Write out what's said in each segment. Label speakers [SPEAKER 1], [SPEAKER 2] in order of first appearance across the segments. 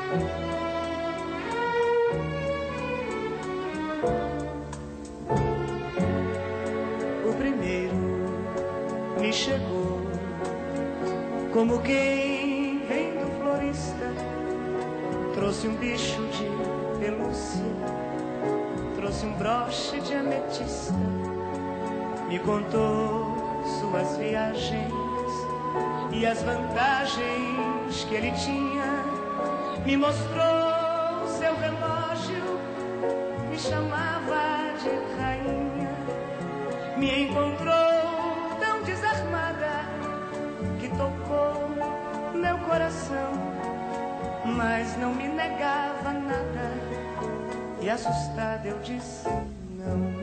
[SPEAKER 1] O primeiro me chegou como quem vem do florista, trouxe um bicho de pelúcia, trouxe um broche de ametista, me contou suas viagens e as vantagens que ele tinha, me mostrou seu relógio, me chamava de rainha, me encontrou tão desarmada que tocou meu coração, mas não me negava nada e assustada eu disse não.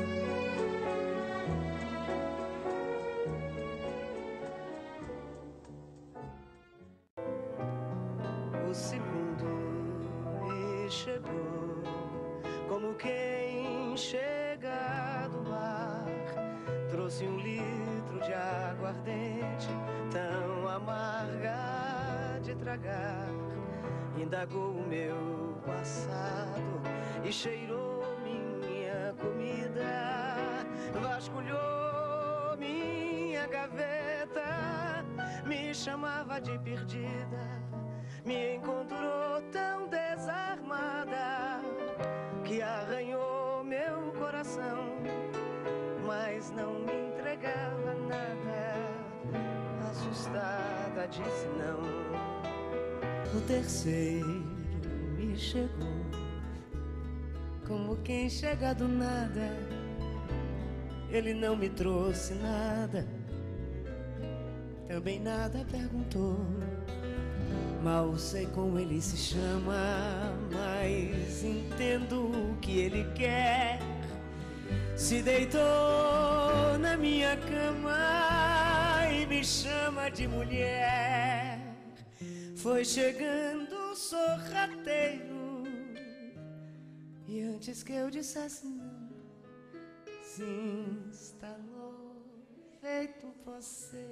[SPEAKER 1] O segundo me chegou como quem chega do mar, trouxe um litro de aguardente tão amarga de tragar, indagou o meu passado e cheirou minha comida, vasculhou minha gaveta, me chamava de perdida, me encontrou tão desarmada que arranhou meu coração, mas não me entregava nada, assustada disse não. O terceiro me chegou como quem chega do nada, ele não me trouxe nada, também nada perguntou. Mal sei como ele se chama, mas entendo o que ele quer. Se deitou na minha cama e me chama de mulher. Foi chegando sorrateiro e antes que eu dissesse não, se instalou feito um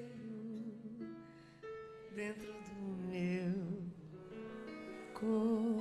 [SPEAKER 1] poceiro dentro do meu corpo.